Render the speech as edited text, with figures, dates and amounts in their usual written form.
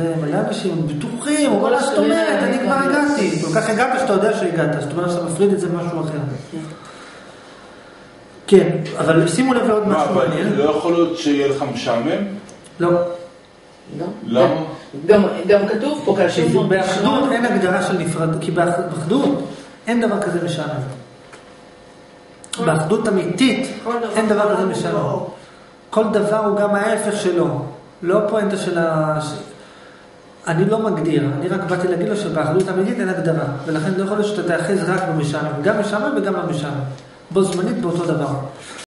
זה מלא אנשים בטוחים, אבל זאת אומרת, אני כבר הגעתי. כל כך הגעת שאתה יודע שהגעת, זאת אומרת שאתה מפריד את זה משהו אחר. כן, אבל שימו לב עוד משהו מעניין. לא יכול להיות שיהיה לך משעמם? לא. למה? גם כתוב פה כאשר... באחדות אין הגדרה של נפרד, כי באחדות אין דבר כזה משעמם. באחדות אמיתית אין דבר כזה משעמם. כל דבר הוא גם ההפך שלו. לא פואנטה של אני לא מגדיר, אני רק באתי להגיד לו שבאחדות אמיתית אין הגדרה. ולכן לא יכול להיות שאתה תאחז רק במשעמם. גם משעמם וגם במשעמם. בו זמנית באותו דבר.